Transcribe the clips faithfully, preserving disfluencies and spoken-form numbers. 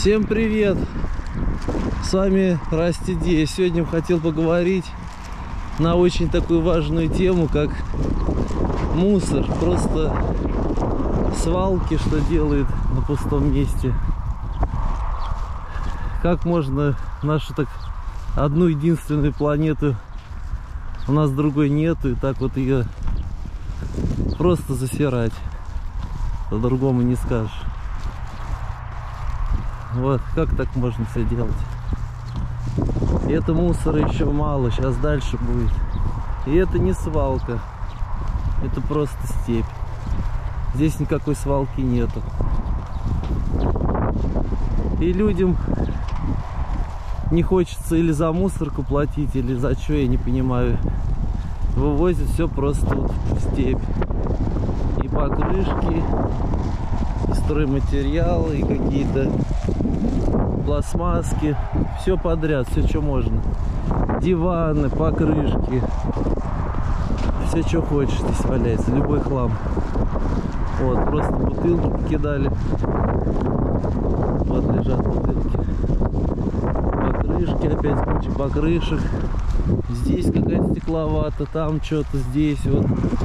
Всем привет! С вами Растиди. Сегодня хотел поговорить на очень такую важную тему, как мусор. Просто свалки, что делают на пустом месте. Как можно нашу так одну единственную планету, у нас другой нету, и так вот ее просто засирать. По-другому не скажешь. Вот, как так можно все делать? И это мусора еще мало, сейчас дальше будет. И это не свалка, это просто степь. Здесь никакой свалки нету. И людям не хочется или за мусорку платить, или за что, я не понимаю. Вывозят все просто вот в степь. И покрышки, и стройматериалы, и какие-то пластмасски, все подряд, все, что можно. Диваны, покрышки, все, что хочешь, здесь валяется, любой хлам. Вот, просто бутылки покидали. Вот лежат бутылки. Покрышки, опять куча покрышек. Здесь какая-то стекловата, там что-то, здесь вот.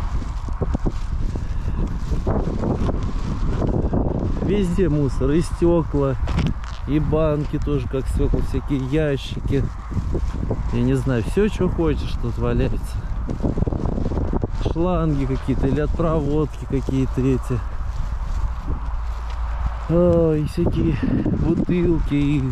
Везде мусор, и стекла, и банки тоже, как стекла, всякие ящики. Я не знаю, все, что хочешь, тут валяется. Шланги какие-то, или от проводки какие-то эти. Ой, всякие бутылки. И...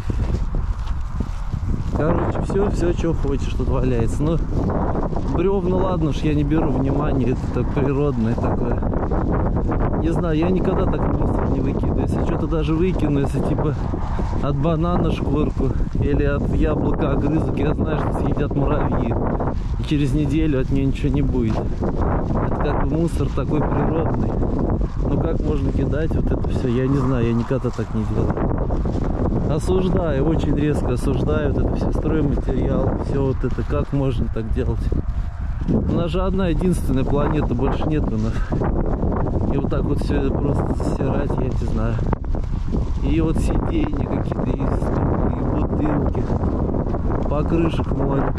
Короче, все, все, что хочешь, тут валяется. Но бревна, ладно уж, я не беру внимания, это так природное такое. Не знаю, я никогда так мусор не выкидываю. Если что-то даже выкину, если типа от банана шкурку или от яблока огрызок, я знаю, что съедят муравьи. И через неделю от нее ничего не будет. Это как бы мусор такой природный. Но как можно кидать вот это все, я не знаю, я никогда так не делаю. Осуждаю, очень резко осуждаю вот это все, стройматериал, все вот это, как можно так делать. У нас же одна единственная планета, больше нет у нас. И вот так вот все это просто засирать, я не знаю. И вот сиденья какие-то, и стулья, и бутылки, покрышек море.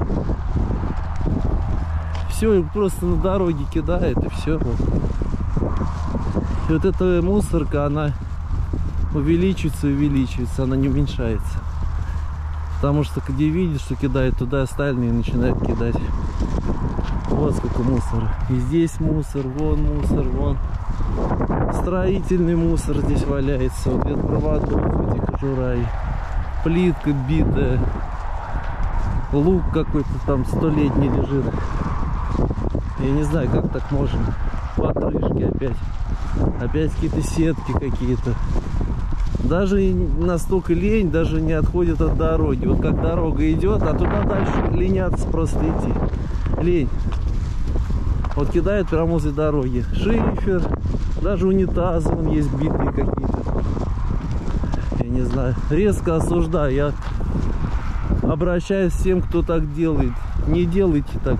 Все просто на дороге кидает, и все. И вот эта мусорка, она увеличивается и увеличивается, она не уменьшается. Потому что где видишь, что кидает, туда остальные начинают кидать. Вот сколько мусора. И здесь мусор, вон мусор, вон. Строительный мусор здесь валяется. Вот от проводов, этих кожура. Плитка битая. Лук какой-то там столетний лежит. Я не знаю, как так можно. Покрышки опять. Опять какие-то сетки какие-то. Даже настолько лень, даже не отходит от дороги. Вот как дорога идет, а туда дальше ленятся просто идти. Лень. Вот кидают прямо возле дороги. Шифер, даже унитазы вон есть битые какие-то. Я не знаю. Резко осуждаю. Я обращаюсь к тем, кто так делает. Не делайте так.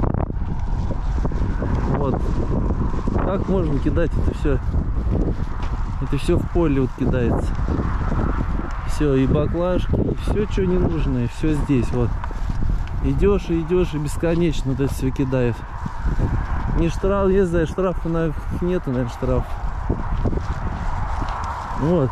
Вот. Как можно кидать это все? Это все в поле вот кидается. Все, и баклажки, и все, что не нужно, и все здесь вот. Идешь и идешь, и бесконечно вот это все кидает. Не штраф, не знаю, штрафа нету, наверное, штраф. Вот.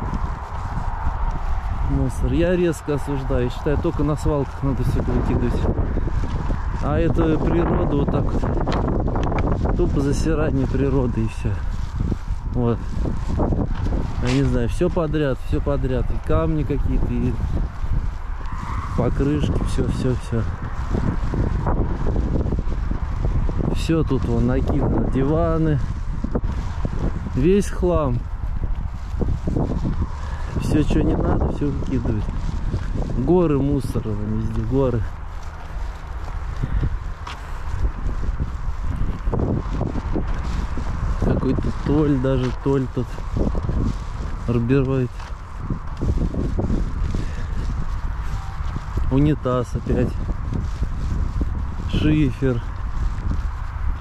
Мусор. Я резко осуждаю. Считаю, только на свалках надо все это выкидывать. А это природа вот так вот. Тупо засирание природы и все. Вот. Я не знаю, все подряд, все подряд. И камни какие-то, и покрышки, все, все, все. Все тут вон накидано, диваны. Весь хлам. Все, что не надо, все выкидывают. Горы мусора везде, горы. Какой-то толь, даже толь тут рубирует. Унитаз опять. Шифер.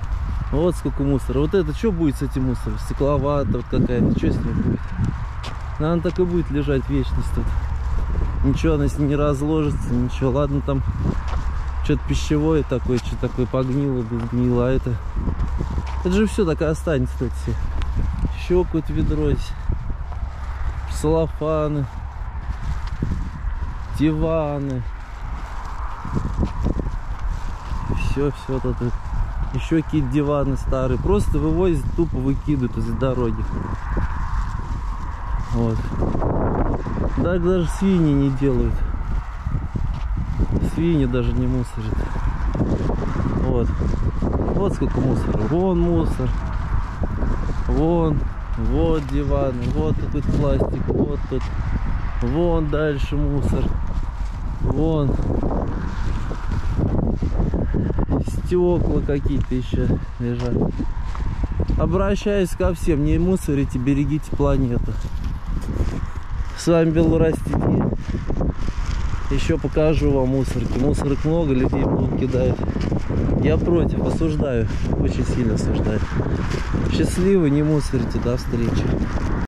Вот сколько мусора. Вот это что будет с этим мусором? Стекловата вот какая-то. Что с ним будет? Она так и будет лежать вечность тут. Ничего, она с ней не разложится, ничего. Ладно, там что-то пищевое такое, что-то такое погнило, безгнило, а это... Это же все так и останется тут все. Еще какое-то ведро здесь. Целлофаны. Диваны. Все, все тут. Еще какие-то диваны старые. Просто вывозят, тупо выкидывают из дороги. Вот. Так даже свиньи не делают. Свиньи даже не мусорят. Вот. Вот сколько мусора. Вон мусор. Вон. Вот диваны. Вот какой-то пластик. Вот тут. Вон дальше мусор. Вон. Стекла какие-то еще лежат. Обращаюсь ко всем. Не мусорите, берегите планету. С вами был Растик. Еще покажу вам мусорки. Мусорок много, людей много кидают. Я против, осуждаю. Очень сильно осуждаю. Счастливы, не мусорите. До встречи.